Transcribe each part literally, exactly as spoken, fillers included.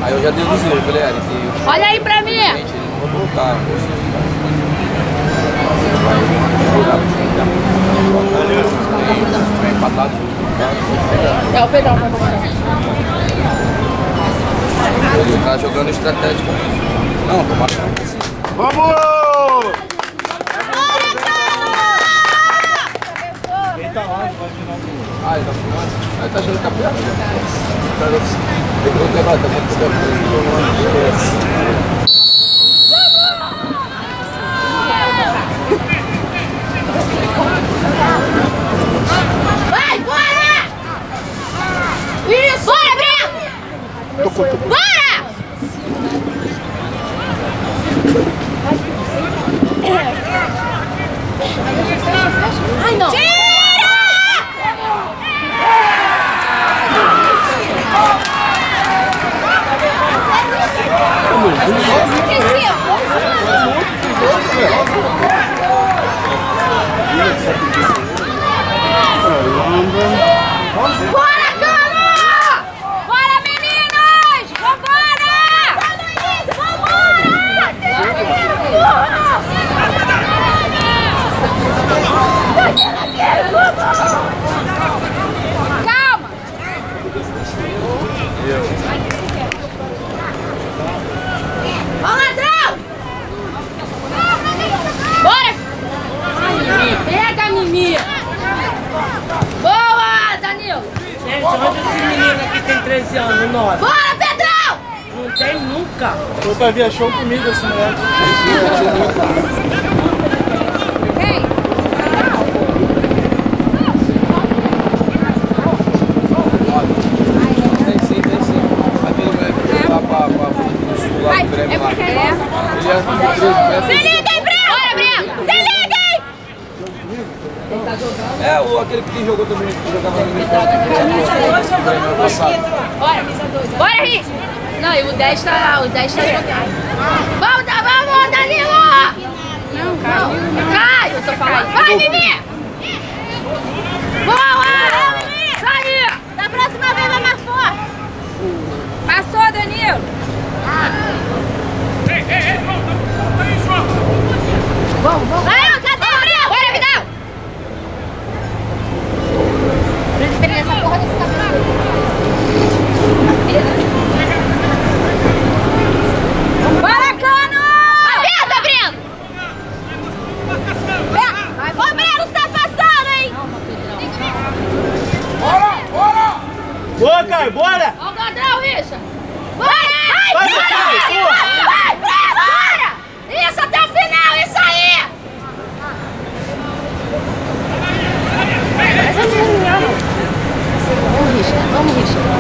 Aí eu já deduzi, eu falei, Eric, que... Olha aí pra mim! Gente, ele não vai voltar, você vai jogar, vai empatar tudo. É o Pedrão pra comandar. Ele tá jogando estratégico. Não, tô marcando assim. Vamos! Ele tá lá, vai final do... Ah, ele tá filmando? Ah, ele tá achando que tá perto, né? Tem que voltar agora, tá muito perto. Vai, bora! Isso! Bora, Breno! Bora! Ai, não! Tira! Bora, Cano! Bora, meninos! Vambora! Calma! Ó, ladrão! Bora! Pega, Mimi! Boa, Danilo! Gente, onde esse menino aqui tem treze anos, nove? Bora, Pedrão! Não tem nunca. Foi pra ver show comigo esse moleque. Quem? Tem sim, tem sim. Aquele moleque que foi lá pra o sul lá do Grêmio lá. Ele é do treze, Se liguem, Breno! Bora, Breno! Se liguem! É, o, aquele que jogou também, que jogava no Grêmio passado. Bora! Bora, Rick! Não, e o dez tá lá, o dez tá jogando. Vamos, tá, vamos, Danilo! Não, não, Caio, eu tô falando. Vai, Mimi! Boa! Saiu! Da próxima vez vai mais forte! Passou, Danilo! Ei, ei, ei, volta aí, João! Vamos, vamos! Vai, cadê o Breno? Bora, Vidal! Breno, essa porra desse cabelo. Bora, Cano! Aperta, Breno! Ô, Breno, tá passando, hein? Bora, bora! Boa, Caio, bora! Ó o ladrão, Richard! Vai! Vai, Vai, vai, Caio! vai, Breno! Bora! Isso, até o final, isso aí! Vamos, Richard, vamos, Richard.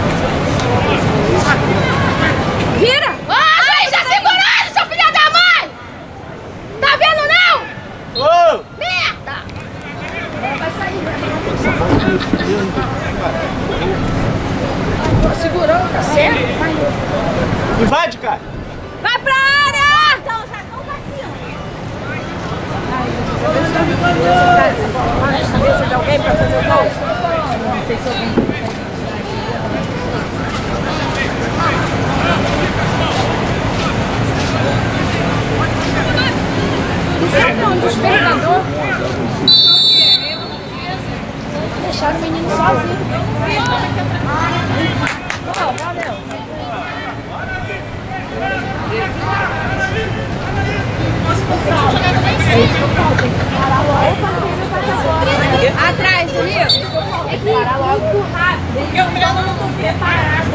Vira! Ai, já segurando, seu filho da mãe! Tá vendo, não? Ô! Merda! Vai sair, segurando, tá certo? Invade, cara! Vai pra área! Então, já estão passeando. Essa mesa de alguém pra fazer o gol? Não sei se alguém... Sabe onde o despertador? Deixaram o menino sozinho. Oh, valeu. Atrás do Rio? Tem que parar logo rápido. Porque o Breno não tô preparado.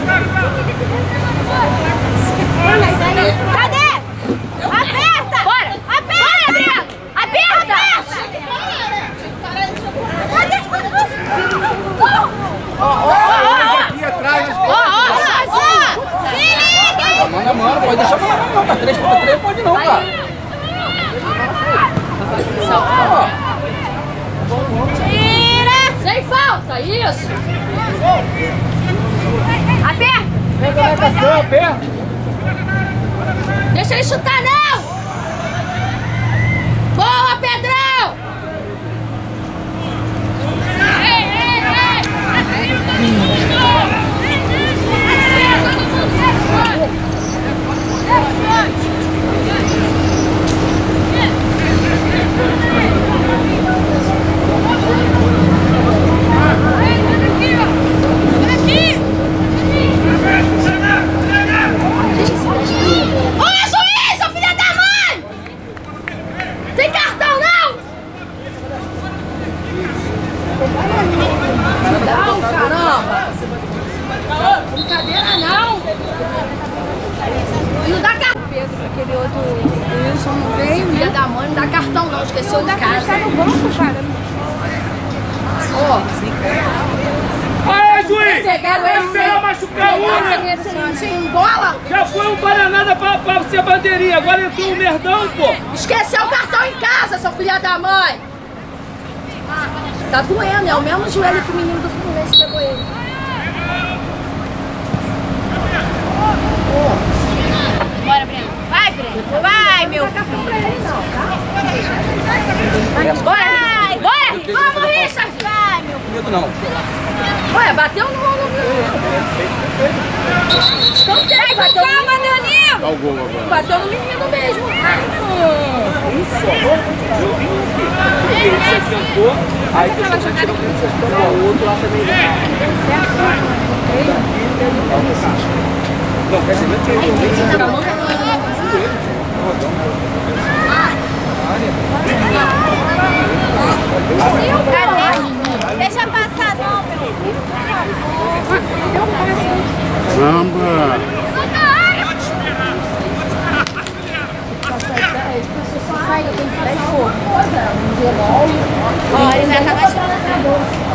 Cadê? Aperta! Bora! Aperta, Breno! Aperta! Ó, ó, ó! Aqui atrás! Ó, ó, ó! Se liguem! Manda, manda, pode deixar pra lá, não. Tá três contra três, pode não, cara. Tira! Sem falta, isso! Aperta! Pega a marcação, aperta! Deixa ele chutar, não! Boa, Pedrão! Ei, ei, ei! Não, caramba! Brincadeira não! Não dá cartão! Pedro, aquele outro Wilson não veio, Filha né? da mãe, não dá cartão não, esqueceu de Tá casa. no banco, cara. Ó, Aê, juiz! pegaram Vai ele esperar machucar uma! sem, sem bola, Já foi um bananada pra, pra ser bandeirinha, agora entrou um merdão, pô! esqueceu o cartão em casa, seu filha da mãe! Tá doendo, é o mesmo joelho que o menino do Fluminense pegou ele. Bora, Breno. Vai, Breno. Vai, meu filho. Vai, bora. Vamos, Richard! Vai, meu filho. Medo não. Ué, bateu no no menino. Escanteio, bateu no Calma, menino. Danilo. Dá o gol agora. Bateu no menino mesmo. Você tentou, aí você tirou o outro lá também. Não, quer dizer, Cadê? Deixa passar, não, meu filho, por favor. Samba! Ó, ele vai acabar chorando.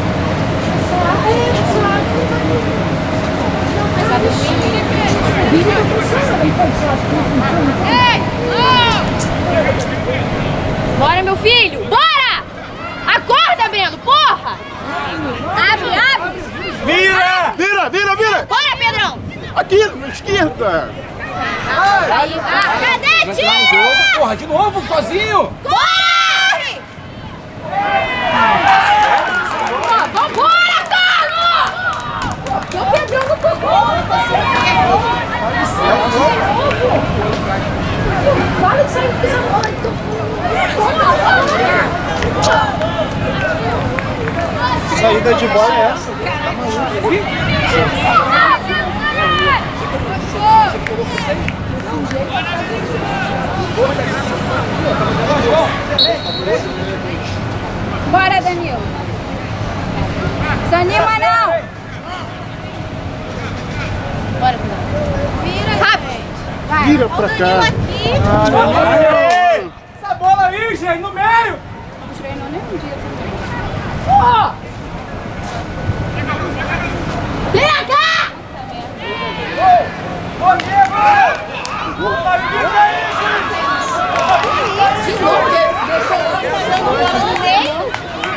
Ei! Bora, meu filho! Bora! Acorda, Breno! Porra! Abre, abre! Vira! Vira, vira, vira! Bora, Pedrão! Aqui, na esquerda! Aí, ah, cadê, Vai entrar no jogo, tia? porra, de novo, sozinho! Corre! Vambora, Carlos! Tô pegando o cocô. Para de sair com essa bola. Saída de bola é essa? Bora, Danilo! Se anima, não! Bora, vira, rápido! Vai. Vira pra Ó, o cá. Danilo aqui! Ei, essa bola aí, gente, no meio! Não treinou nem um dia também. Ó! Pega! Ô, Diego! Bola fica aí, De novo, deixou Bola no meio!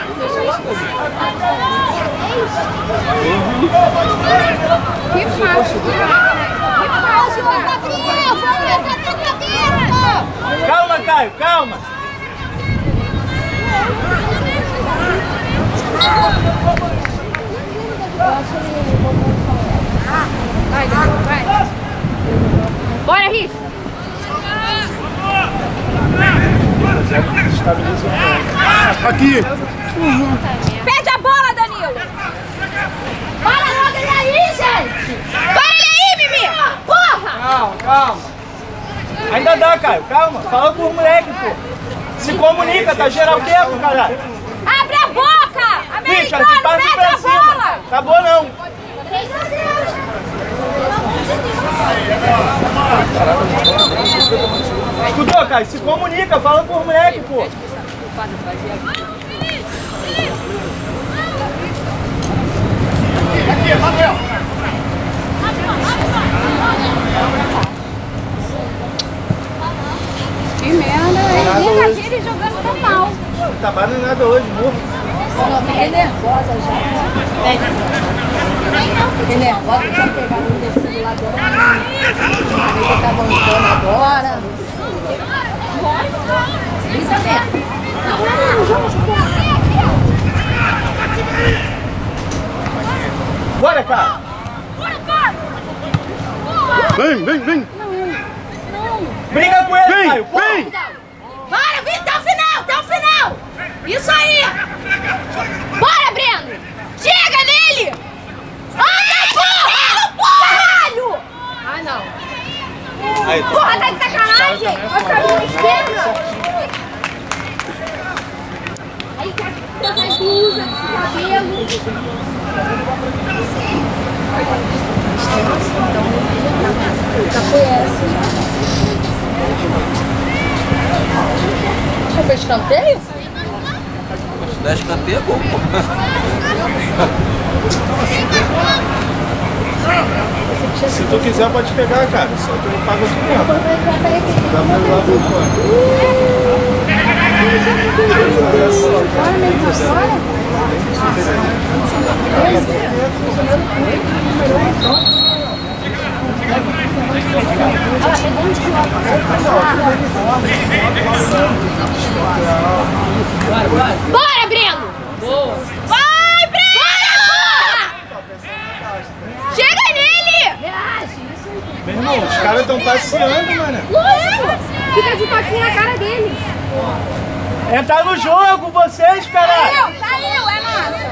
Que fácil! Que fácil, Gabriel! Vamos levantar a cabeça! gente! Calma, Caio, calma! Vai, Danilo, vai! Bora, Rick! Aqui! Perde a bola, Danilo! Para logo ele aí, gente! Para ele aí, Mimi! Porra! Calma, calma! Ainda dá, Caio, calma! Fala com os moleques, pô! Se comunica, tá geral tempo, caralho! Abre a boca! Bicha, Americano, de parte perde pra a cima! bola! Acabou não! Escutou, Caio? Se comunica, fala com os moleques, pô! Aqui, Rafael! Que merda, hein? Ele jogando tão mal. Tá bananada hoje, morro. Fiquei nervosa já. Fiquei nervosa, já pegaram um descendo lá agora. Falei que eu tava andando agora. Isso mesmo. Bora, cara! Vem, vem, vem! Briga com ele, Vem, Caio! Pô. vem! Bora, vem até o final, até o final! Isso aí! Bora, Breno! Chega nele! Anda, porra! Caralho! Ah, não. Aí, tá. Porra, tá de sacanagem! Olha o caminho esquerdo! Aí, tá com a blusa, com o cabelo. Você fez escanteio? Se der escanteio, é gol, pô. Se tu quiser, pode pegar, cara. Só tu não paga outro tempo. Dá pra levar pro fone. Bora, Breno! Boa! Vai, Breno! Chega nele! Meu irmão, os caras estão passeando, mano. Lógico! Fica de toquinho na cara dele. Entra no jogo, vocês, caralho! Saiu, saiu, é nossa.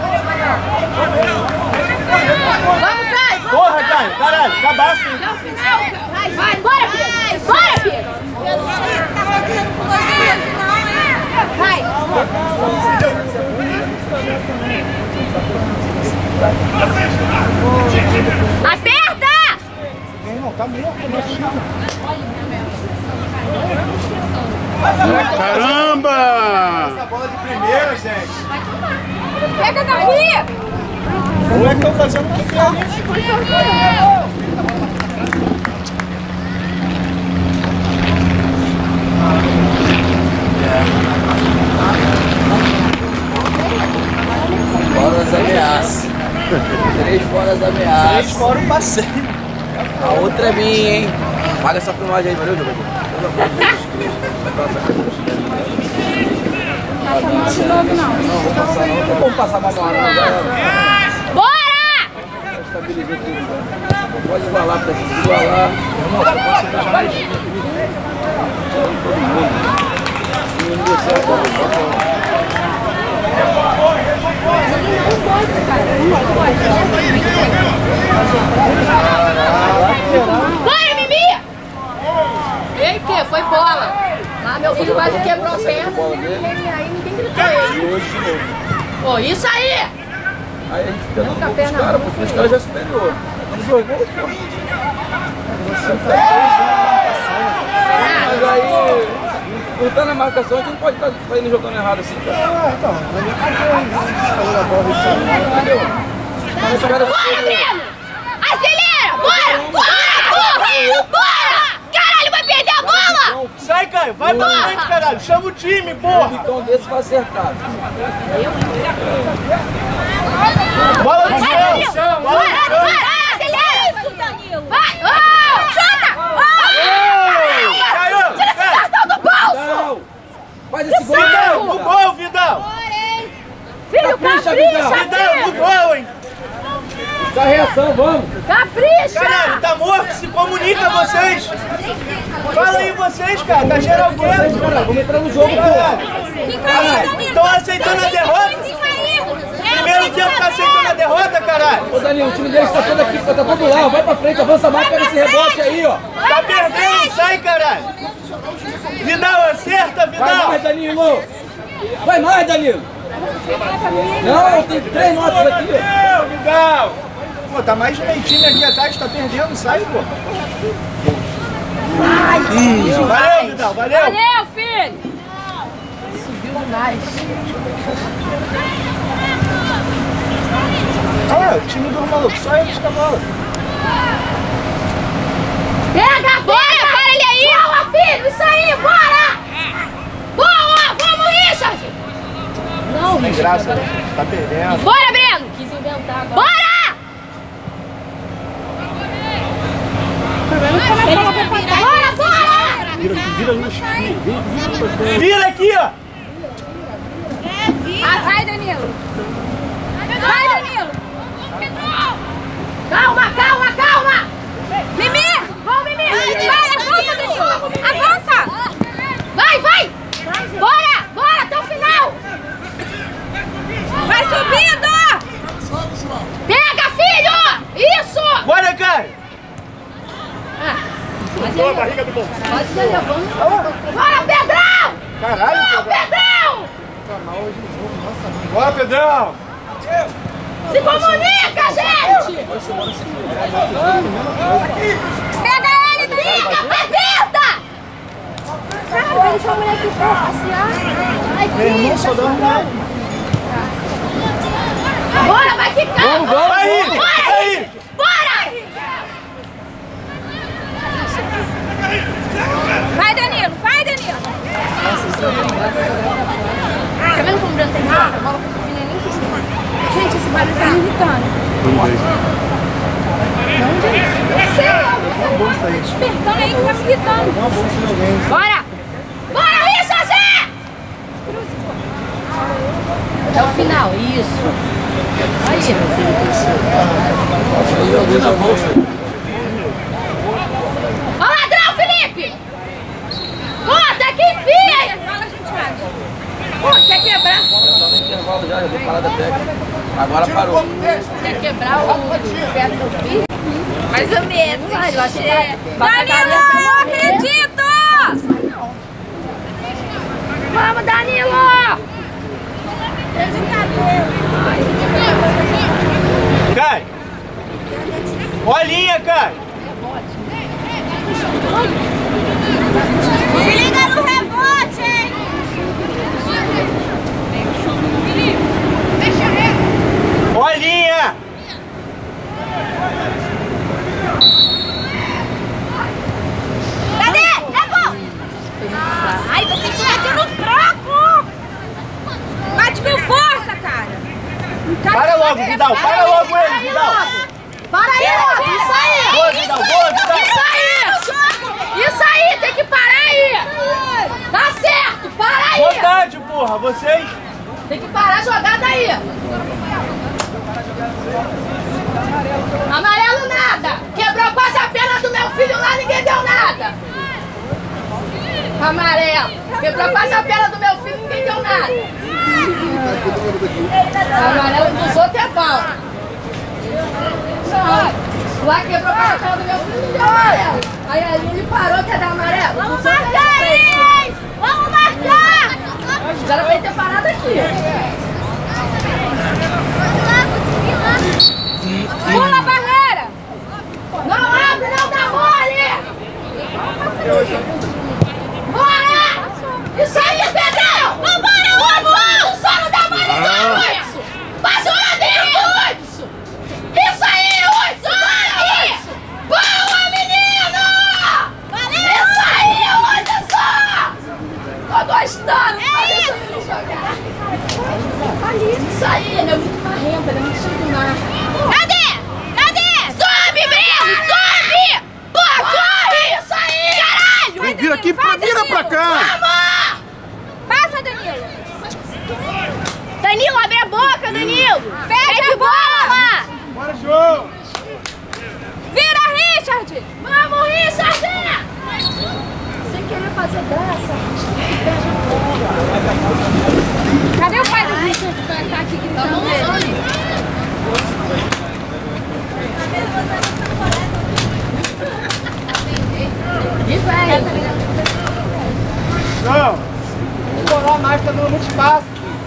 Vamos, Caio! Porra, Caio, caralho, cabaço. Vai, vai! Bora, Pedro! Bora, Pedro! Vai! Aperta! Meu irmão, tá morto, né? Caramba! Essa bola de primeira, gente. Pega, Davi! O moleque estão fazendo o que quer ali. Fora das ameaças. Três fora das ameaças. Três fora o passeio. A outra é minha, hein? Paga essa filmagem aí, valeu, jogador? Não passa mal de novo, não. Não, vou passar não, não vamos passar mal uma hora. Bora! Estabilizou tudo. Pode igualar pra gente, igualar. Bora, Mimi! Ei, que? Foi bola. Ah, meu filho quase quebrou a perna. Aí ninguém gritou ele. Pô, isso aí! Aí a gente fica no pouco dos caras, porque os caras já superior. Vamos jogar, pô. Mas aí, por estar na marcação, a gente não pode estar indo jogando errado assim, cara. Ah, então. Falou da bola isso aí. Entendeu? Mas os caras... Bora, Breno! Acelera! Bora! Bora, porra! Bora! Caralho, vai perder a bola! Sai, Caio. Vai pra frente, caralho. Chama o time, Um porra. bicão desse vai acertar. Bola no Vai, chão. Danilo! Bola no Bora, chão. bora! Acelera! Vai! Oh! Chuta! Oh! Caiu. Tira esse cartão do bolso! Não! Faz esse gol! Vidal, no gol, Vidal. Filho, Capricha, capricha, Vidal, no filho! gol, hein. Dá reação, vamos! Capricha! Caralho, tá morto? Se comunica vocês. Fala aí vocês, cara. Tá geral quieto. Cara, vamos entrar no jogo, Caralho. Fica aí, Danilo. Estão aceitando a derrota? Fica aí. Primeiro tempo tá aceitando a derrota, caralho. Ô Danilo, o time deles tá todo aqui, tá todo lá, vai pra frente, avança mais, pega esse rebote aí, ó. Tá perdendo, sai, caralho. Vidal, acerta, Vai Vidal. mais, Danilo! Vai mais, Danilo! Não, tem três notas aqui, ó. Vidal, Vidal. Pô, tá mais direitinho aqui atrás, tá perdendo, sai, pô. Hum, valeu, Vidal, valeu. Valeu, filho! Subiu demais. Olha, o time do maluco, só eles com a bola. Pega, bora! Para ele aí! Boa, filho! Isso aí, bora! Boa! Vamos, Richard! Não, Tem graça, tá perdendo. Bora, Breno! Quis inventar agora. Bora! Bora, bora! Vira aqui, vira nos filhos. Vira aqui, ó. Ah, vai, Danilo. Vai, Danilo. Calma, calma, calma! Mimi. Vamos, Mimi! Vai, avança, Danilo. Avança. Vai, vai! Bora! Bora, até o final! Vai subindo. Pega, filho! Isso! Bora, cara. Boa a barriga do bom. Quase tá levando. Bora, Pedrão! Caralho, Não, Pedrão! bora, Pedrão. Se comunica, gente! Pega ele, briga! Aperta! Cara, vai deixar a mulher aqui pra passear. Ai, Meu irmão só dá uma... Bora, vai ficar! Vamos, vamos! Vai aí! Bora! Vai aí! Bora! Vai, Danilo, vai, Danilo. Tá vendo como o Breno tem cara? A bola foi subindo e nem quis tomar. Gente, esse barulho tá me irritando. Onde é isso? Eu sei, ó. Despertando aí, tá me irritando. Bora! Bora, isso, Zé! Até o final, isso. Aí, meu filho. Ó, ladrão, Felipe! Pô, até que enfia! Pô, quer quebrar? Já tá no intervalo já, já deu parada técnica. Agora parou. Quer quebrar o pé do filho? Mais ou menos. Vai, eu acho que É. Danilo, não acredito! Vamos, Danilo! Cai! Bolinha, Cai! Se liga no rebote, hein? Bolinha! Cadê? É bom! Ai, você está metendo fraco! Bate com força, cara! Para logo, Vidal! Para logo ele, Vidal! Para aí, logo! Isso aí! Boa, Vidal! Boa, Vidal! Isso aí! Isso aí! Tem que parar aí! Tá certo! Para aí! Vontade, porra! Vocês... Tem que parar a jogada aí! Amarelo nada! Quebrou quase a perna do meu filho lá, ninguém deu nada! Amarelo! Quebrou quase a perna do meu filho, ninguém deu nada! Amarelo dos outros é bom! Não! Lá quebrou quase a perna do meu filho, ninguém deu amarelo! Aí ali ele parou, quer dar amarelo? Vamos marcar, hein? Vamos marcar! Já era pra ele ter parado aqui! Pula a barreira! Não abre, não dá mole! Bora! Isso aí, Pedrão! Vambora, Hudson! Só não dá mole, não, Hudson! Passa o ladeiro, Hudson! Isso aí, Hudson! Hudson! Boa, menino! Valeu! Isso aí, Hudson! Tô gostando! Tá deixando ele jogar! Isso aí, ele é muito marrento, ele é muito chique demais. Cadê? Cadê? Sobe, Breno! Sobe! Pô, corre! Isso aí! Caralho! Vem, vira aqui, pra, vira pra cá! Vamos! Passa, Danilo! Danilo, abre a boca, Danilo! Pede a bola! Bora, João! Vira, Richard! Vamos, Richard! Sem querer fazer graça, Cadê o pai do Richard que tá aqui gritando dele? E vai! João! Demorar mais, tá dando muito espaço.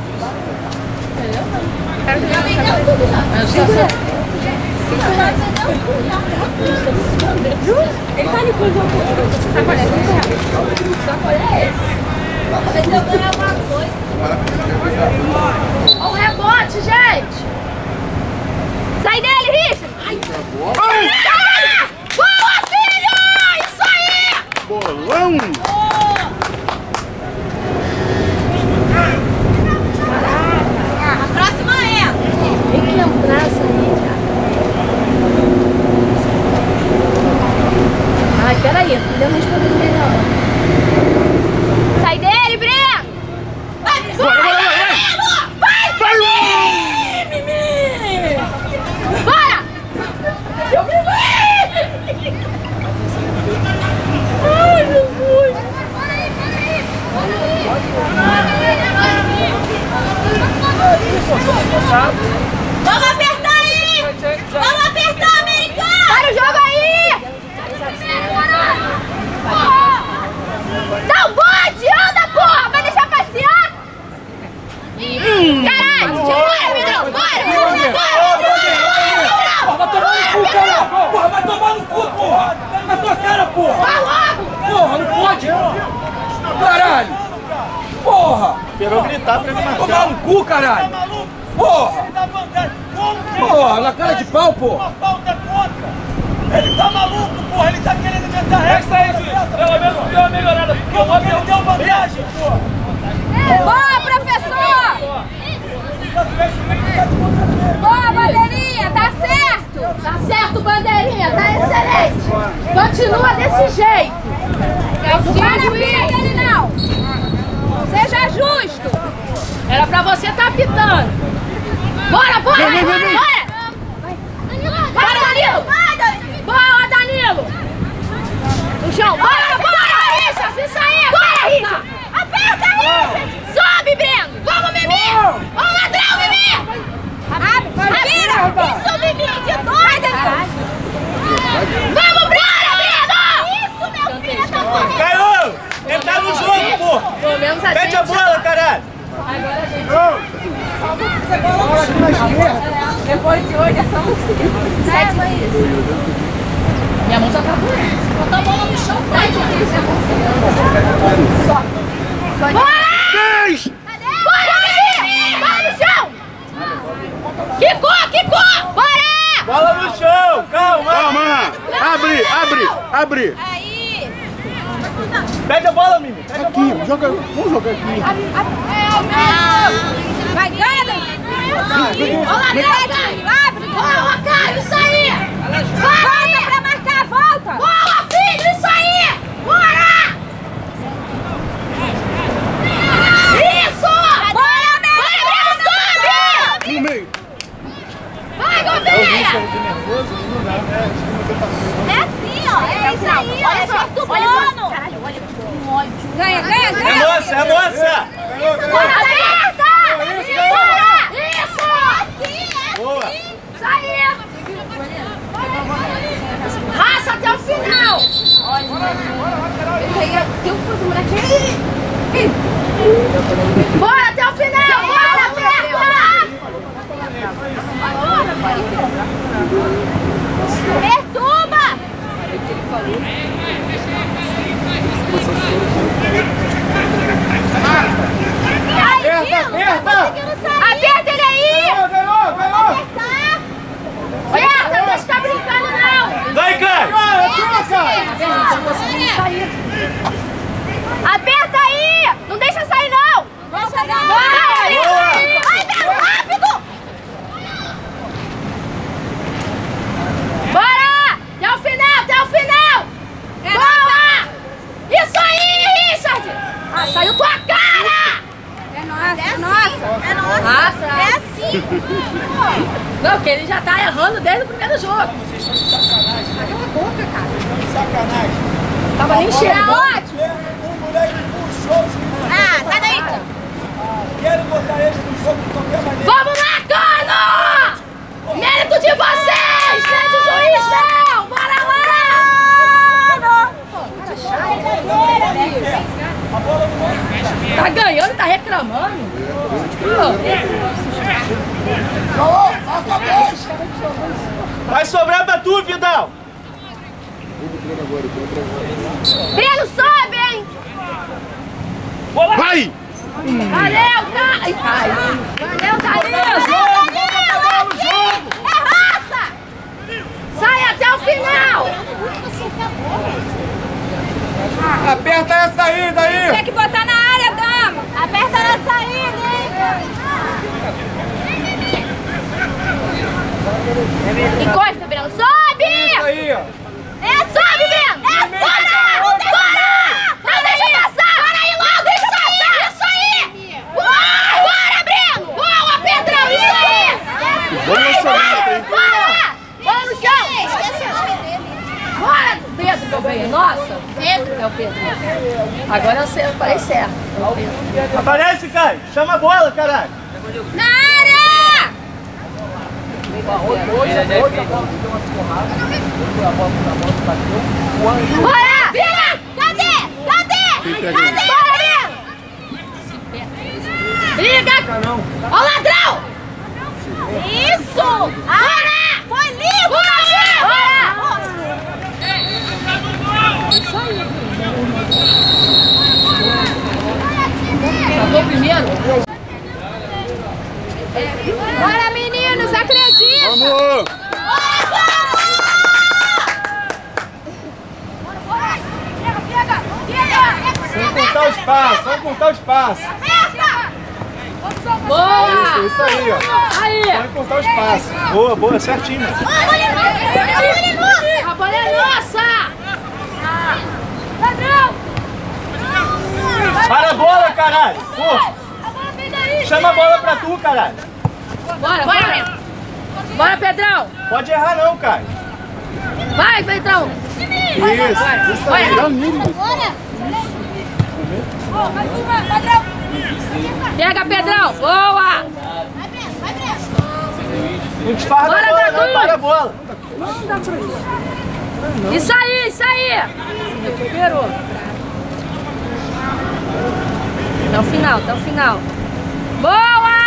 Ele tá ali com o jogo. Sacolé, Sacolé é esse? Mas eu ganhar alguma coisa. Olha o rebote, gente! Sai dele, Richard! Ai. Boa, filho! Isso aí! Bolão! A próxima é. Tem que entrar essa aí, cara. Ai, peraí, não deu responder melhor. Sai dele, Breno! Vai, vai, vai! Vai, vai! Vai! cu, caralho! Tá maluco? Porra! Ele dá vantagem. Como que Porra, na cara de pau, porra! uma falta contra? Ele tá maluco, porra. Ele tá querendo inventar É regra. isso aí, juiz. Pelo menos deu uma melhorada. Porque o Como que outro ele deu vantagem, porra? Boa, professor! Boa, bandeirinha, tá certo! Tá certo, bandeirinha, tá excelente. Continua desse jeito. Não para ele, não! Seja justo! Era pra você estar tá pitando. Bora, bora, Vem, vem, vem, vem. bora! Bora, Danilo! Boa, Danilo! No chão, bora, bora! Richard, isso aí! Bora, Richard! Aperta, Richard! Sobe, Breno! Vamos, Mimi! Vamos, ladrão, Mimi! Vira! Isso, Mimi! De dois, Danilo! Vamos, Breno! Isso, meu filho! Tá correndo! Caiu! Ele tá no jogo, porra! Pelo menos a Mete gente... a bola, caralho! Agora a gente... Depois de hoje é só um sete dias. Minha mão já tá doendo. Botar a bola no chão, vai, Só. Bora! Três! Bora, Mimi! Bola no chão! Quicou, quicou! Bora! Bola no chão! Calma! Calma! Abre, abre, abre! Aí! Pega a bola, Mimi! Pega a bola! Aqui, joga, vamos jogar aqui. É o meu! Vai, ganha, Danilo! Olha lá, Danilo! Abre! Boa, Caio, isso aí! Volta pra marcar, volta! Boa, filho, isso aí! Bora! Isso! Bora, meu! Bora, Breno, sobe! No meio. Vai, Gouveia! É assim, ó! É isso aí, ó! É perturbando! Caralho, olha que ódio. Ganha, ganha, É ganha! moça, é moça! Bora, aberta! Isso! Isso! Assim, Boa! Isso aí! Raça até o final! Olha, se eu fosse moleque... Bora até o final! Bora, aperta! Perturba! Aperta, aperta! Aperta ele aí! Ganhou, ganhou, ganhou! Apertar! Aperta, não deixa ficar brincando, não! Vai, Caio! Aperta aí! Não deixa sair, não! Deixa não! Vai! Boa! Vai, Belo, rápido! Bora! Até o final, até o final! Boa! Isso aí, Richard! Ah, saiu tua cara! É nossa, é nossa! É nossa! Raça. É assim! Não, porque ele já tá errando desde o primeiro jogo. Cala a boca, cara! Sacanagem! Tava nem Tá cheirando. ótimo! O moleque puxou os Ah, sai daí! Quero botar ele no jogo de qualquer maneira. Vamos lá, Cano! Mérito de vocês! Não é de juiz, não! Bora lá! Tá ganhando e tá reclamando? Vai sobrar pra tu, Vidal! Breno, sobe, hein! Vai! Valeu, cara! Ai, cai! Valeu, Danilo! É raça! Sai até o final! Aperta essa aí, daí! Tem que botar na área, dama! Aperta na saída, hein? Encosta, Breno! Sobe! Isso aí, ó! É, sobe, Breno! É, bora! Bora! Não deixa passar! Bora aí logo! Isso aí! Isso aí! Bora! Bora, Breno! Boa, Pedrão! Isso aí! Vamos Vai, lançar. bora! Bola no chão! Esquece o nome dele. Bora! Pedro, meu bem! Nossa! Pedro! É o Pedro. Agora eu sei, eu falei certo. É o Pedro. Aparece, Caio! Chama a bola, caralho! Na área! Bora! Vira! Cadê? Cadê? Cadê? Bora, Breno! Liga! Ó o ladrão! Isso! Bora! Foi lindo! Bora! Bora! Isso aí. Acabou primeiro? Vamos! Vamos contar o espaço, vamos contar o espaço. Boa! Isso, isso aí, ó. Aí! Vamos contar o espaço. Boa, boa, certinho. A bola é nossa! A bola é nossa! Ladrão! Para a bola, caralho. Pô, A bola vem daí! chama a bola pra tu, caralho. Bora, bora! Bora, Pedrão! Pode errar não, cara. Vai, Pedrão! Isso, isso aí. Pega, Pedrão! Boa! Não desfarra Bora, da bola, Dragões. não, para a bola. Isso aí, isso aí! Recuperou. Até o final, até o final. Boa!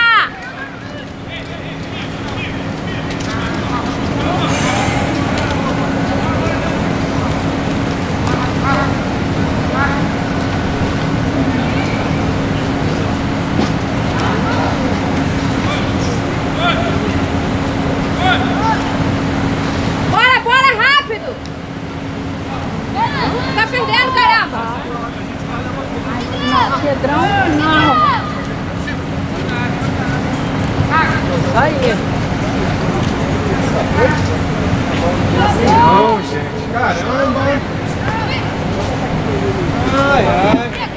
Bora, bora, rápido! Tá perdendo, caramba! Não, Pedrão, não! Isso aí! Não, gente, caramba. Ai, ai.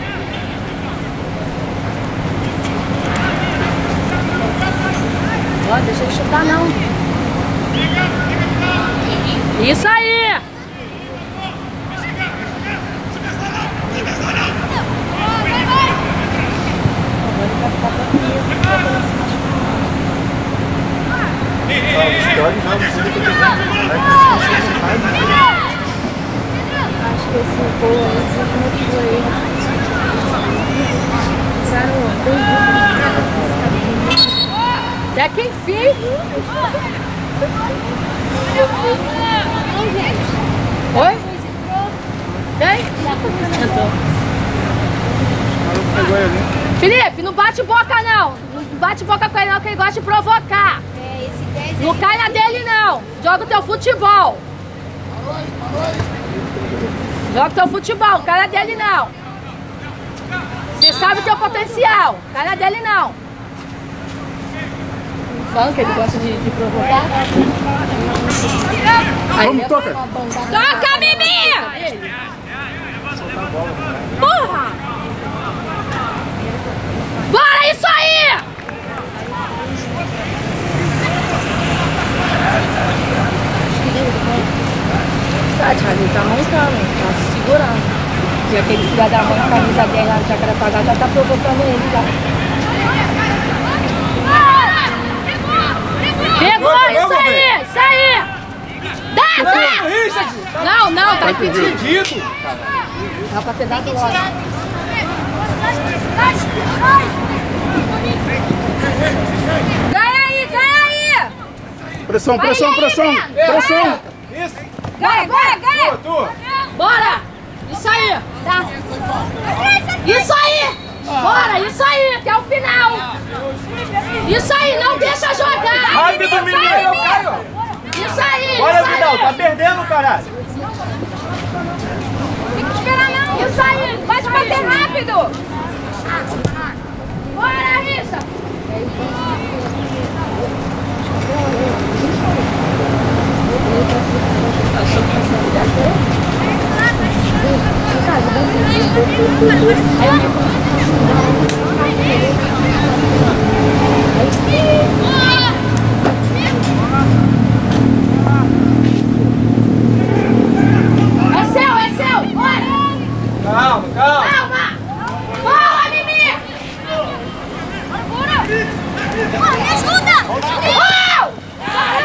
Ó, deixa ele chutar não. Isso aí! Acho que esse gol aí desmotivou ele. Até que enfim! Oi? Tem? Felipe, não bate boca não! Não bate boca com ele não, que ele gosta de provocar! Não cai na dele não! Joga o teu futebol! Joga o teu futebol, não cai na dele não! Você sabe o teu potencial, não cai na dele não! Falando que ele gosta de, de provocar. Vamos, toca! Toca, Mimi! Porra! Bora, isso aí! Tá, Thiago, tá mancando, tá se segurando. E aquele filho da mãe, a camisa dele lá no Jacarapagá já tá provocando ele já. Pegou, isso aí, isso aí! Dá, dá! Não, não, tá impedido. Dá pra pegar do logo. Ganha aí, ganha aí! Pressão, pressão, pressão! Pressão! Isso. Ganha, ganha, ganha! Tu, Bora! Isso aí! Tá. Isso aí! Bora, isso aí, até o final! Isso aí, não deixa jogar! Rápido, Isso menino! aí, Eu caio! Isso aí! Bora, isso Vidal, aí. tá perdendo, caralho! Tem que esperar não! Isso aí! Pode bater rápido! Bora, Rissa! É seu, é seu! Bora! Calma, calma! Calma! Boa, Mimi! Bora! Me ajuda! Uau!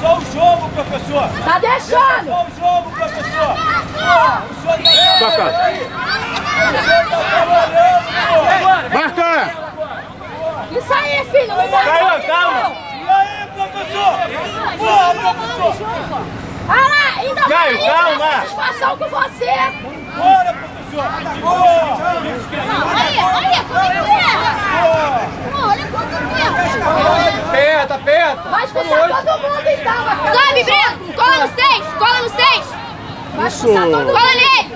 só o jogo, professor. Tá deixando. Só o jogo, professor. Porra, o senhor tá Toca. O senhor tá trabalhando, porra. Marca. Isso aí, filho. Não vai Caio, calma. E aí, professor? Porra, professor. Olha lá, ainda Caio, vai calma. satisfação com você. Bora, professor. Porra. Olha, olha quanto tempo! Olha quanto tempo! Aperta, aperta. Vai expulsar todo mundo então. Vai Sobe, Breno! Cola no seis! Cola no seis! Vai expulsar todo mundo. Cola nele!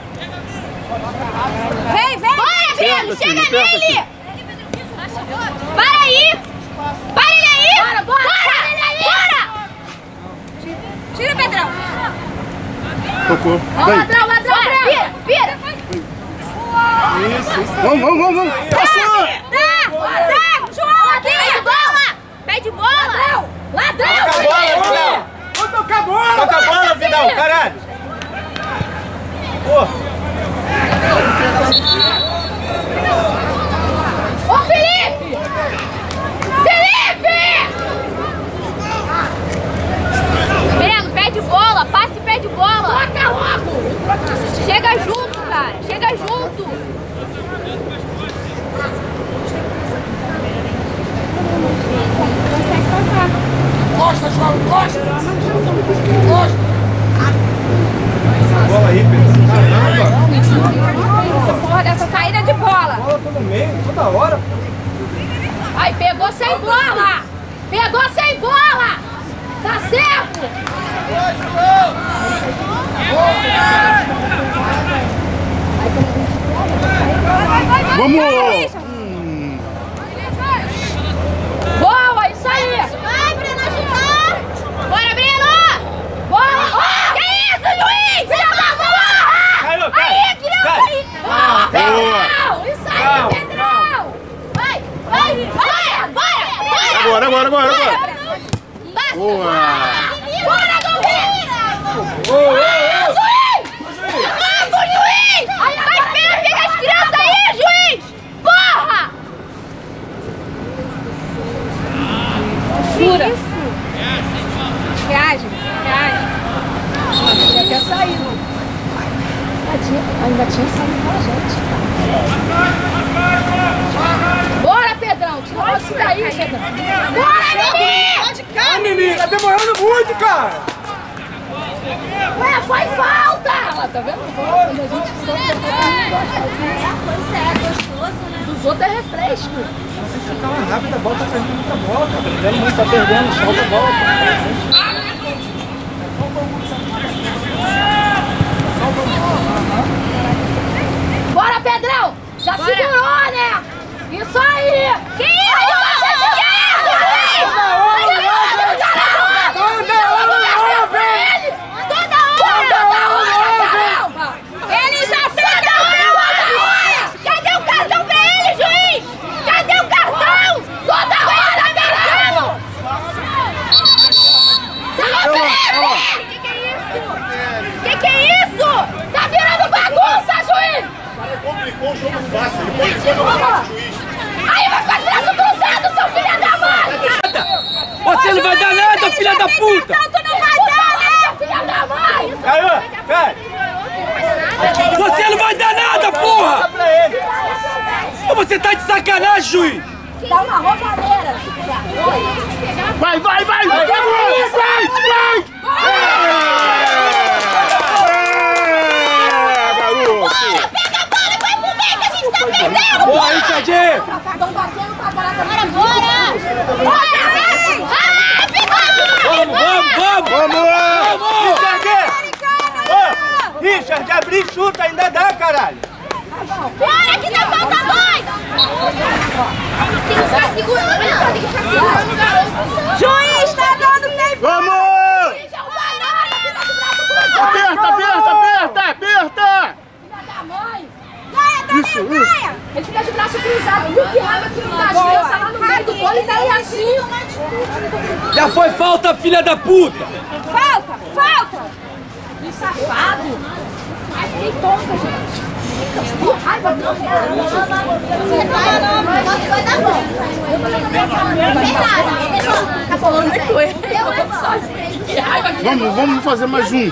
Vem, vem! Bora, Breno! Aperta, Chega filho, aperta, nele! Para aí! Para ele aí! Bora, bora! Bora! Ele aí! Bora! Tira, Pedrão! Tocou. Ó, Vem. ladrão, ladrão, Vira, vira! Isso, isso. Vamos, vamos, vamos, vamos. Passou. Dá! Dá! João! Pede bola! Pede bola! Ladrão! Toca a bola, Vidal. Vou tocar a bola. Toca a bola, Vidal, caralho. Porra. Ô, Felipe! Felipe! Breno, pede bola! Passe e pede bola! Toca logo! Chega junto, cara! Chega junto! Costa, João, Costa! Costa! Bola aí, Pedro. Caramba. Porra dessa saída de bola! Bola todo meio, toda hora. Aí, pegou sem bola! Pegou sem bola! Tá certo? Vamos. Boa, isso aí! Vai, Breno, ajudar! Bora, Breno! Boa! Ó! Que isso, juiz? Filha da porra! Caiu, caiu. Aí, criança aí! Boa, Boa. Pedrão! Isso aí, Calma, Pedrão! Vai, vai, bora, bora, bora! Agora, agora, agora, agora. Passa! Boa. Bora, Galvin! Ô, ô, ô. Vamos, juiz! Tá esperando pegar as crianças aí, juiz! Porra! Jura? Reage, reage. Já tinha saído. Ainda tinha saído com a gente. Bora, Pedrão! Tira logo isso daí, Pedrão! Bora, menino! Ah, menina, tá demorando muito, cara. Ué, foi falta! Ela tá vendo? Quando a gente sofre, a gente gosta. Dos outros é refresco. Você fica mais rápido, a bola tá perdendo muita bola, tá perdendo muito, tá perdendo, solta a bola. Bora, Pedrão! Já Bora. segurou, né? Isso aí! Que isso, gente? Que isso, juiz? Toda hora! Ele já fez toda hora! Cadê o cartão pra ele, juiz? Cadê o cartão? Toda hora, caralho! Que que é isso? Que que é isso? Tá virando bagunça, juiz! Complicou o jogo fácil. Ele complicou o jogo fácil, juiz. Aí vai ficar de braço cruzado, seu filho da mãe! Você não vai dar nada, filha da puta! Tu não vai dar, né? Seu filho da mãe! Caiu, cai. Você não vai dar nada, Dá porra! pra ele. Você tá de sacanagem, juiz! Dá uma roubadeira! Vai, vai, vai. Vai, vai, vai. É, garoto. Pega a bola, vai pro meio que a gente tá perdendo! Porra, aí, Tchadinho! Estão batendo pra bola Bora, bora! Bora! Rápido! Vamos, vamos, vamos! Vamos. Richard! Ô, Richard, abrir e chuta, ainda dá, caralho. Bora que não falta dois! Tem que ficar segurando, tem que ficar segurando, garoto! Juiz, tá dando sem Vamos. Aperta, aperta, aperta, aperta. da mãe! Isso, isso. Ele fica de braço cruzado, viu que raiva que não dá as crianças lá no meio do gol e tá aí assim! Já foi falta, filha da puta! Falta! Falta! Que safado! Ai, fiquei tonta, gente. Ai, vai dar bom. Você vai não, vai dar bom. Vamos, vamos fazer mais um.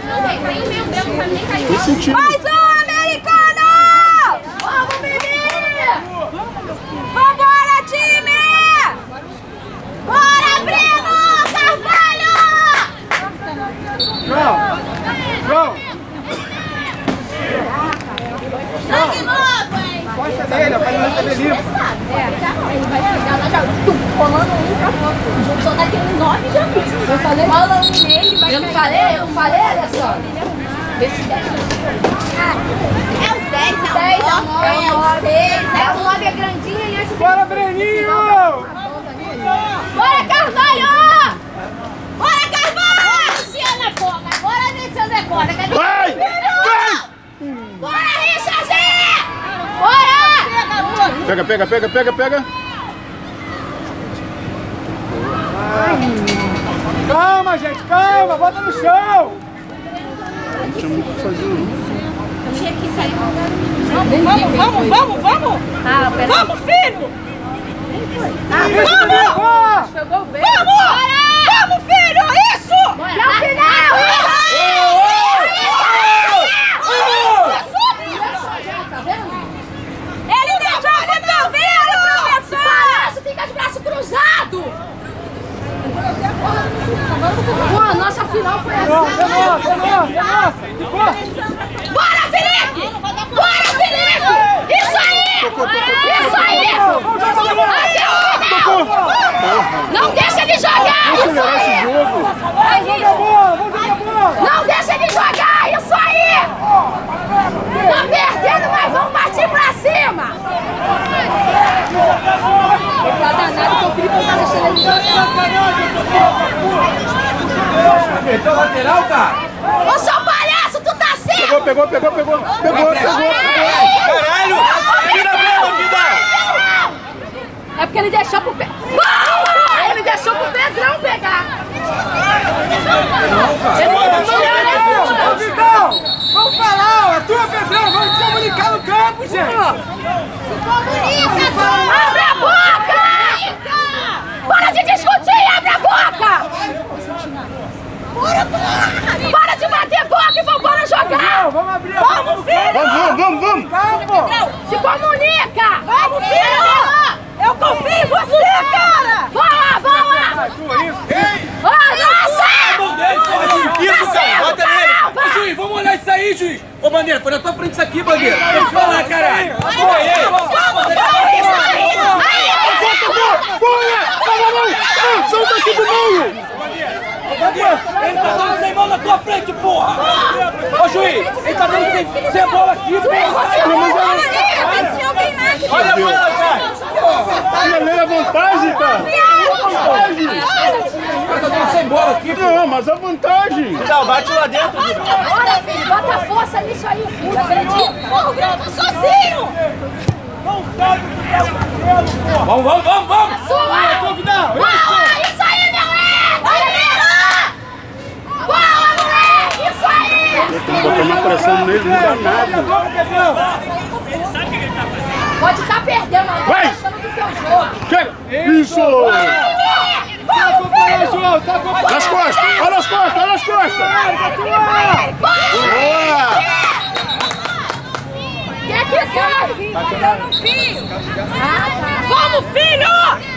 Esse sentido. Mais um, americano! Vamos, menino! Vambora, time! Bora, Breno! Carvalho! João! João! Sangue novo, hein? Costa dele, faz o receber limpo. Ele vai pegar lá já, rolando um pra fora. O jogo só daquele nove já vi. Eu falei, rola um nele, vai. Eu não falei? Eu não falei, olha só. Esse dez. É o dez, é o nove, é o seis, é o nove é grandinho e esse. Bora, Breninho! Bora, Carvalho! Bora, Carvalho! Luciana Coca, bora, Luciana Coca. Cadê Vai! o filho? Bora, Richard! Bora! Pega, pega, pega, pega, pega. Calma, gente, calma, bota no chão! Não tinha muito o que fazer, não. Tinha que sair. Vamos, vamos, vamos, vamos! Ah, pera. Vamos, filho! Ah, Deixa eu levar! Chegou bem. Vamos! Vamos, filho! Isso! Bora. Até o final! Tá vendo? Ele deixou o cotovelo, professor! Balança, fica de braço cruzado! Pô, a nossa final foi assim. Nossa, nossa, nossa, nossa! Bora, Felipe! Bora, Felipe! Isso aí! Isso aí! Até o final! Não deixa ele jogar! Isso Acelerar esse aí! jogo. Vamos jogar bola, vamos jogar bola! Não deixa ele jogar! Isso aí! Tá perdendo, mas vamos partir pra cima! Tá danado que o Felipe não tá deixando ele jogar. Perdeu o lateral, cara? Ô, seu palhaço, tu tá certo! Pegou, pegou, pegou, pegou. Pegou, pegou. Caralho! Tira a bola, vida! É porque ele deixou pro Pedrão. Ele deixou pro Pedrão pegar. Ele mandou Ô, ele. Vidal! Vamos falar, ó, a tua, Pedrão, vamos se comunicar no campo, gente! Abre a boca! Para de discutir, abre a boca! Para de bater boca e vambora jogar! Não, vamos abrir a boca no filho! Vamos, vamos, vamos, vamos. campo! Se comunica! Vamos, filho! Eu confio em você, cara! Boa, boa! Ô, nossa! Isso, cara! Bota nele! Ô, juiz, vamos olhar isso aí, juiz! Ô, Bandeira, foi na tua frente isso aqui, Bandeira! Tem que falar, caralho! Pô, aí! Não, solta aqui do meio. Ele tá dando sem bola na tua frente, porra! Ô, juiz, ele tá dando sem, sem bola aqui, porra! Olha a bola, cara! Olha a vantagem, cara. Ele tá dando sem bola aqui, porra! Não, mas a vantagem. Não, bate lá dentro, Vidal! Bora, filho, bota força nisso aí, filho, acredita? Porra, o Grão tá sozinho! Vamos, vamos, vamos, vamos! Sua! Boa! Isso aí, meu moleque! Boa, moleque! Isso aí! Botar uma pressão nele, não dá nada. Pode estar perdendo, mas Vai! tá achando do teu jogo. Chega. Isso. Nas costas, olha as costas, olha as costas. Boa. Quer que foi? Batendo no filho! Vamos, filho!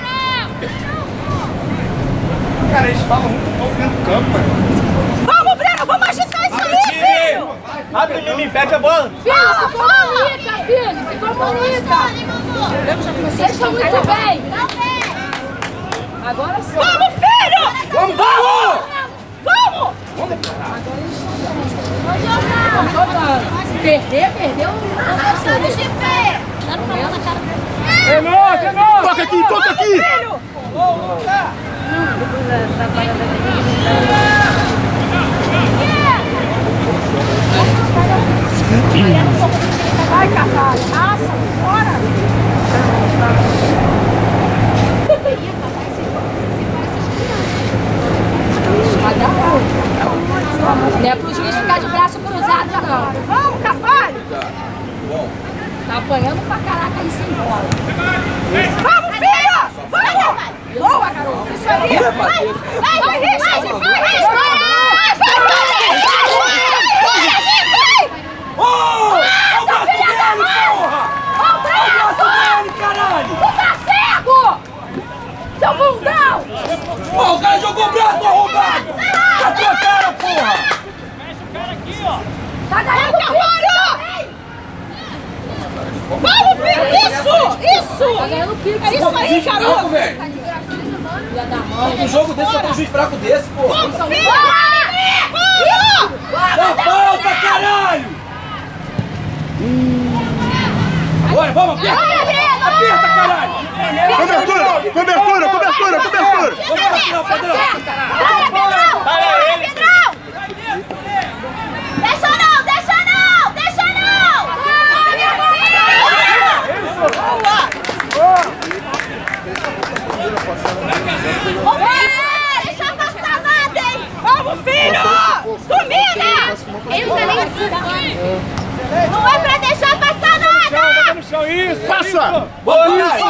Cara, eles falam muito pouco dentro do campo, mano. Vamos, Breno! Vamos agitar isso aí, filho! Abre, me pede a bola. Filho, se comunica, filho! Se comunica! Vocês estão muito bem! Agora sim! Vamos, filho! Vamos, vamos! Vamos! Perder, perdeu. Estamos de pé! É nosso, é nosso! Toca aqui, toca aqui. Vai, Carvalho! Passa, fora! Vai dar bom. Não é pro juiz ficar braço cruzado, não. Vamos, Carvalho! Bom. Tá apanhando pra caraca aí sem bola. Vamos, filho! Vamos! Boa, garoto! Isso aí! Vai, vai, vai, Richard! Vai, Richard! Ô! Olha o braço dele, porra! Olha o braço dele, caralho! Tu tá cego! Seu bundão! Ô, o cara jogou o braço arrombado! Tá tua cara, porra! Tá ganhando pico! Vamos, filho! Isso! Isso! Tá ganhando pico! É isso aí, garoto! velho! Um jogo desse, só tem um juiz fraco desse, porra! Vamos, filho! Dá falta, caralho! Bora, vamos, aperta! Aperta, caralho! Cobertura, cobertura, cobertura, cobertura! Para ele! Deixa não, deixa não, deixa não! Deixa passar nada, hein? Vamos, filho! Domina! Ele não tá nem assim. Não é pra deixar passar nada! No chão, isso! Passa! Boa, Isso!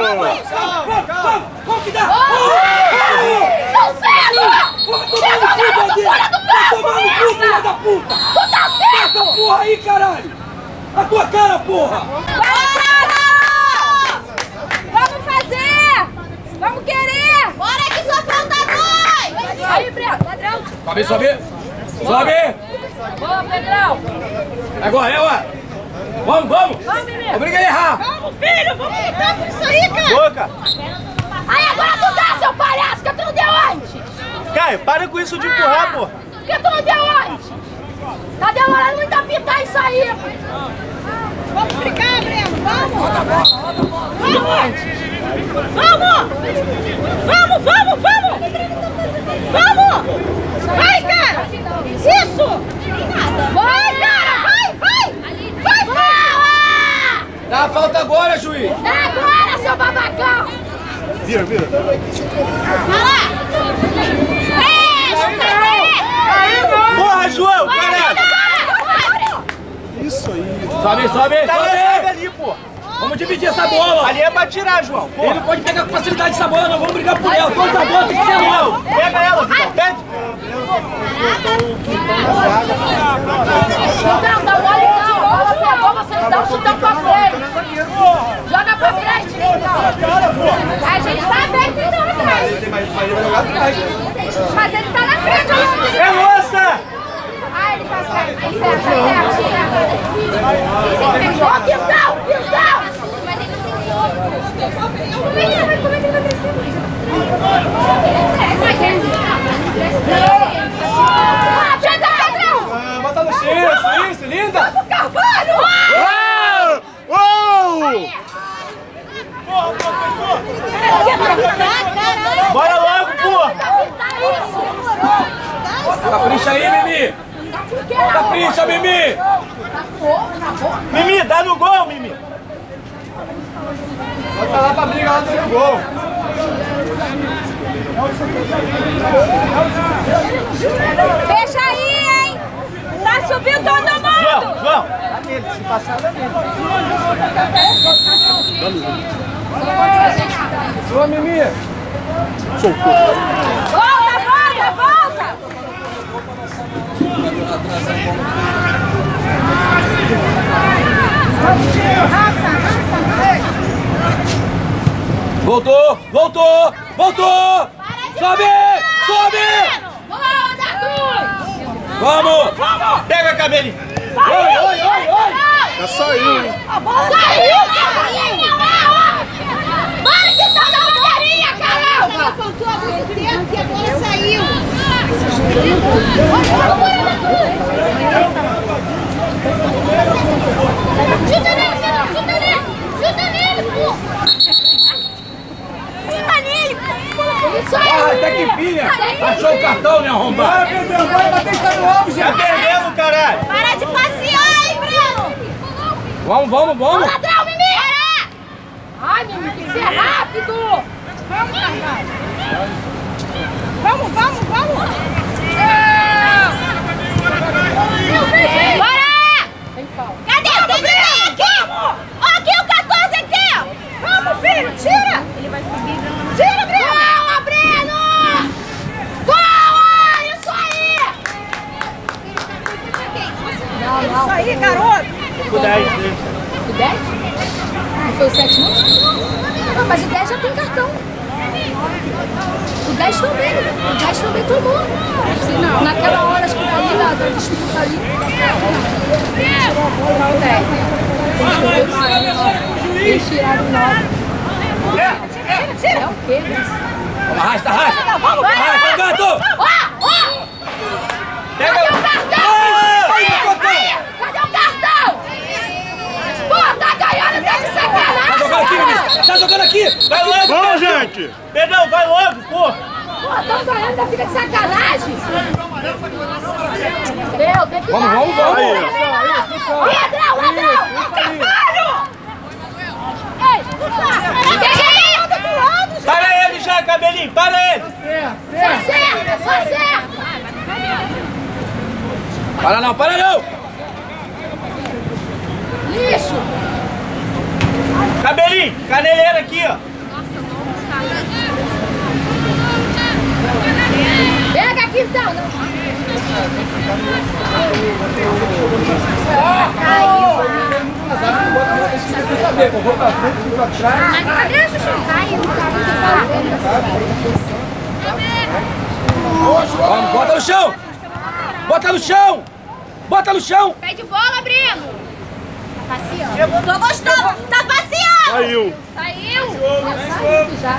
vamos que dá! Seu cego! Chega, garoto, fora do campo! Toma no cu, filha da puta! Tu tá cego! Essa porra aí, caralho! A tua cara, porra! Vamos fazer! Vamos querer! Bora que só falta dois! Aí, Breno, padrão! Sobe, sobe! Sobe! Boa, Pedrão! Agora, é, ué! Vamos, vamos! Vamos, menino! Obriga a errar! Vamos, filho! Vamos lutar por isso aí, cara! Boca! Aí, agora tu dá, seu palhaço, que tu não deu antes! Caio, para com isso de empurrar, pô! Que tu não deu antes! Tá demorando muito a pintar isso aí! Vamos brincar, Breno! Vamos! Vamos! Vamos! Vamos, vamos, vamos! Vamos! Vai, cara! Isso! Vai, cara! Vai, vai! Vai, vai! Dá a falta agora, juiz! É agora, seu babacão! Vira, vira. Vai lá! Porra, João, caralho! Isso aí. Sobe, sobe, Tá sobe! ali, pô! Vamos dividir essa bola! Ali é pra tirar, João! Ele não pode pegar com facilidade essa bola, não! Vamos brigar por ela! Toda a bola tem que ser logo! Pega ela, Vitão! Pede! Não, dá mole não! A bola pegou, você não dá um chutão pra frente! Joga pra frente! A gente tá aberto então atrás! Mas ele tá na frente, olha! É moça! Ah, ele tá certo! Aí certo, tá certo! Ó, Quintão! Quintão! Mas ele não tem outro! Como é que ele vai crescer? Mas ele chega, Pedrão! Ah, bota no X, isso, linda! Vamos, Carvalho! Uou! Uou! Bora logo, porra! Capricha aí, Mimi! Capricha, Mimi! Mimi, dá no gol, Mimi! Bota lá pra brigar lá no gol. Fecha aí, hein? Tá subindo todo mundo! João, João! Aquele, se passar da mesma. Boa, Mimi! Volta, volta, volta! Voltou! Voltou! Voltou! Sobe! Sobe! Boa, da Cruz! Vamos! Pega a cabelinha! Oi, oi, oi, oi! Já saiu, hein? Saiu, cavalinha! Bora que tá na bandeirinha, caramba! Faltou há muito tempo e agora saiu. Chuta nele, chuta nele! Chuta nele, pô! Chuta nele, pô! Isso aí! Ah, até que pilha! Achou o cartão, né, arrombado? Meu Deus, vai bater estadual, já perdemos, caralho! Para de passear, hein, Breno! Vamos, vamos, vamos! Ladrão, Mimi! Ai, Mimi, tem que ser rápido! Vamos, Carvalho! Vamos, vamos, vamos! É! Bora! Cadê? Tem ninguém aqui! Ó, aqui o quatorze aqui! Vamos, filho, tira! Ele vai subir. Tira, Breno! Boa, Breno! Boa! Isso aí! Não, não. Isso aí, garoto! O dez dele. O dez? Não foi o sete, não? Não, mas o dez já tem cartão. O dez também. O dez também tomou. Não. Naquela hora, acho que daí, da, da disputa ali. O dez. Eles tiraram o nove. É o quê? Arrasta, arrasta! Vamos, Arrasta, gato! Ó, ó! Pega! Cadê o cartão? Aí, Cadê o cartão? Pô, tá ganhando, tá de Tá sacanagem! jogando aqui, menino! Tá jogando aqui! Vai logo! Vamos, gente! Pedrão, vai logo, pô! Pô, tão ganhando, ainda fica de sacanagem. Deu, tem que Vamos, dar. vamos, vamos! Aí, Ladrão, ladrão! Carvalho! Ei, deixa aí, eu tô pulando! Para ele já, cabelinho, para ele! Só certo, só certo! Para não, para não! Lixo. Cabelinho, caneleira aqui, ó. Pega aqui então. Não. Mas cadê esse chucaio? Vamos, bota no chão! Bota no chão! Bota no chão! Pede bola, Breno! Tá passeando. Tô gostando! Tá passeando! Saiu! Saiu! Saiu já.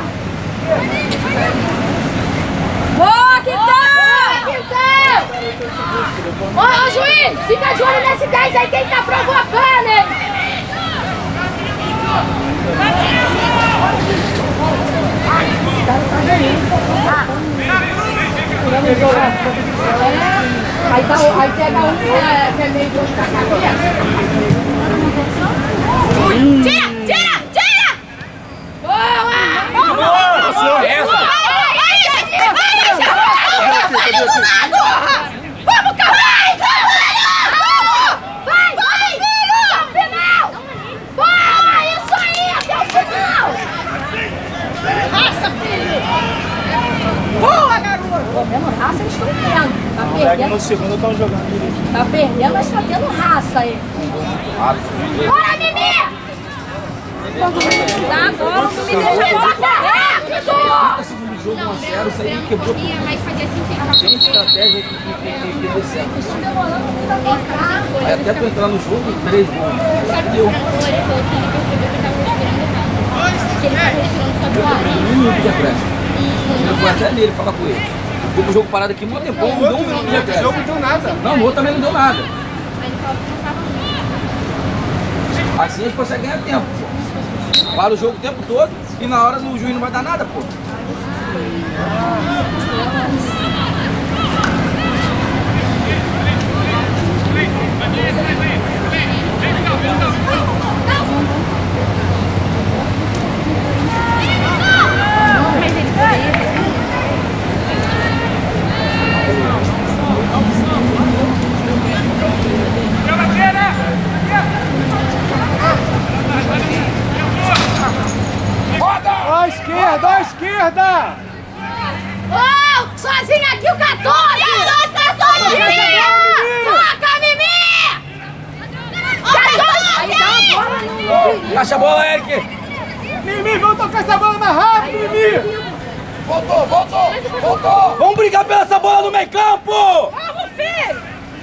Boa, Quintão! Quintão! Ô, ô, juiz, fica de olho nesse dez aí, quem tá provocando, hein? Aí, tá, aí pega um que é, que é meio de outro pra cá. Tira! Tira! Tira! Boa! Essa! Vamos, Carvalho! Vai, vai, filho! Até o final! Boa! Isso aí, até o final! Raça, filho! Boa, garoto! Pô, mesmo raça eles estão tendo. Tá Pega perdendo, no segundo, estão jogando direito. tá perdendo, mas tá tendo raça aí. Bora, Mimi! Tá agora, não me deixa botar rápido! Segundo jogo, um a zero, isso aí quebrou tudo. Sem estratégia que deu certo. Aí até tu entrar no jogo, três gols. Deu. Um minuto de acréscimo. Eu fui até nele falar com ele. Ficou com o jogo parado aqui, muito tempo, não deu um minuto de acréscimo. Não deu nada. Não, o outro também não deu nada. Assim a gente consegue ganhar tempo, pô. Para o jogo o tempo todo e na hora o juiz não vai dar nada, pô. À esquerda, à esquerda! Oh, sozinho aqui o quatorze! Nossa, sozinha! Toca, Mimi! quatorze! Caixa a bola, Eric! Mimi, vamos tocar essa bola mais rápido, Mimi! Voltou, voltou, voltou! Vamos brigar pela essa bola no meio campo! Vamos, filho!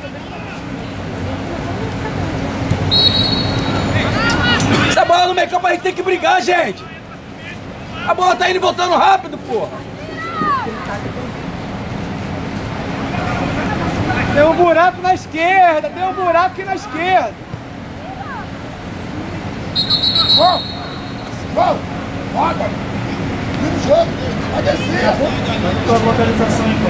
Essa bola no meio campo a gente tem que brigar, gente! A bola tá indo e voltando rápido, pô! Tem um buraco na esquerda, tem um buraco aqui na esquerda. Vamos! Vamos! Roda! Vira o jogo! Vai descer! Tua localização aí,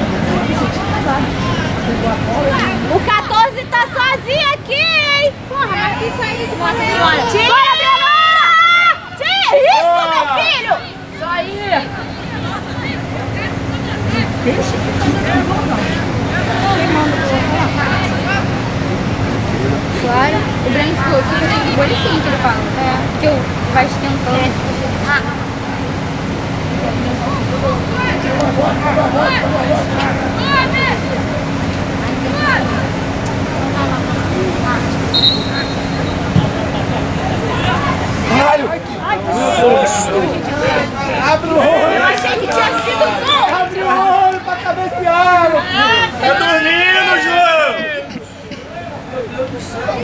O quatorze tá sozinho aqui, hein? Porra, mas que isso aí que você olha? Tira, Breno! Tira! Isso, meu filho! Isso aí! eu fico de olho assim que ele fala. É. Que eu vai esquentando. Ah. Caralho! Abre o olho! Eu achei que tinha sido gol! Abre o olho pra cabecear! Tá dormindo, João! Meu Deus do céu!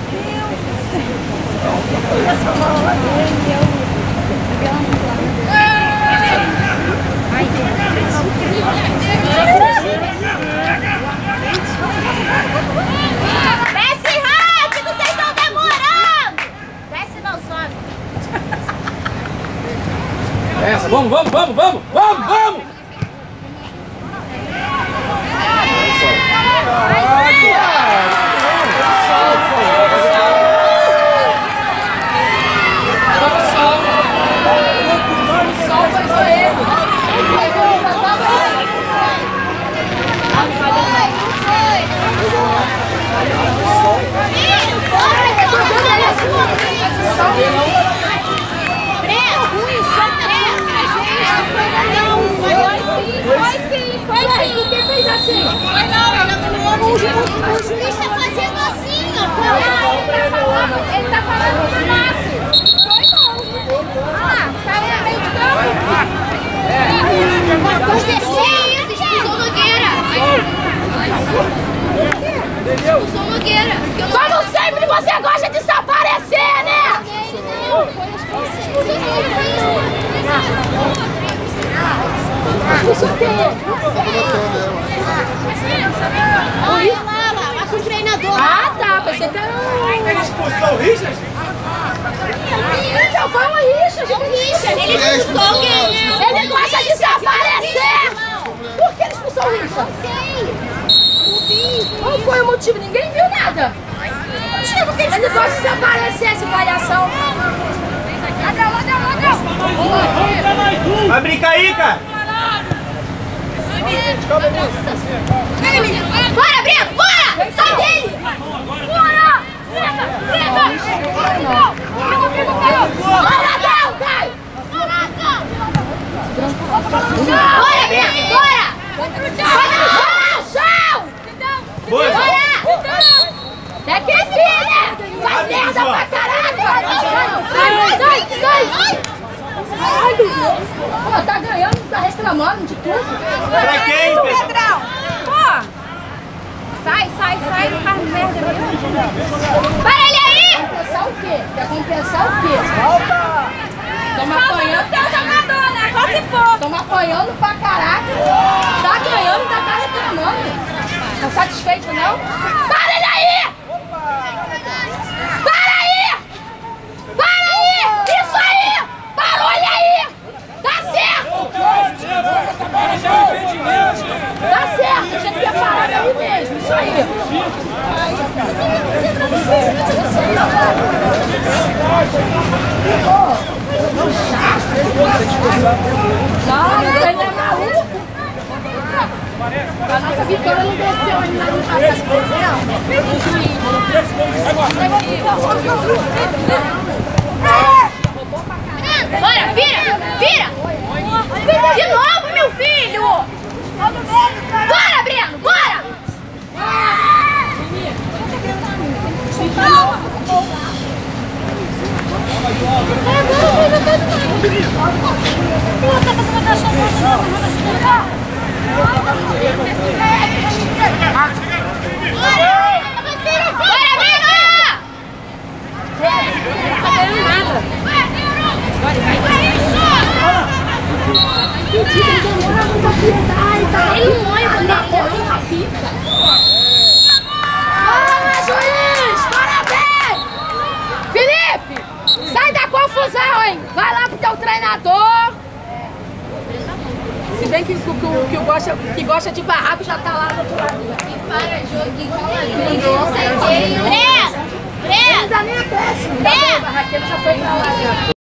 Desce rápido, vocês estão demorando! Desce não, sobe. Essa, vamos, vamos, vamos, vamos, vamos, vamos! O juiz tá fazendo assim, ó. Ele tá falando do Márcio. Foi não. Ah, saiu no meio de campo. Que isso? Expulsou Nogueira. Expulsou Nogueira. Como sempre você gosta de se aparecer, né? Olha lá, lá, lá com o treinador. Ah, tá. Pensei que era... Ele expulsou o Richard? Então, foi o Richard. O Richard, ele expulsou alguém. Ele gosta de se aparecer. Por que ele expulsou o Richard? Não sei. Qual foi o motivo? Ninguém viu nada. Motivo que ele gosta de se aparecer, esse palhação. Ladrão, ladrão, ladrão. Vai brincar aí, cara? Bora, Breno, bora! Sai dele! Bora! Breno, Breno! Bora, ladrão, Caio! Bora, Breno, bora! Bora, chão! Bora! É que filha! Faz merda pra caralho! Sai, sai, sai! Ai, meu Deus! Pô, tá ganhando, tá reclamando de tudo. Pra quem, Pedro? Pô! Sai, sai, sai, não faz merda mesmo. Para ele aí! Quer compensar o quê? Quer compensar o quê? Falta! Toma apanhando teu jogador, né? Só se for. Toma apanhando pra caraca. Tá ganhando, tá, tá reclamando. Tá satisfeito, não? Para ele aí! Para aí! Para aí! Isso aí! Parou ele aí! Tá certo! Tá certo, a gente ia parar aí mesmo, isso aí. Não, ele é maluco. A nossa vitória não desceu ainda no passado. Bora, vira! Vira! De novo, meu filho! Bora, Breno! Bora! Bora, Breno! Ele não olha pra ele. Ah, juiz! Parabéns! Felipe! Sai da confusão, hein? Vai lá pro teu treinador. Se bem que, que, que, que, gosta, que gosta de barraco já tá lá do outro lado. Para, joguinho, não sei quem. Breno! Breno! Ainda nem é péssimo. Breno! A Raquel já foi pra lá.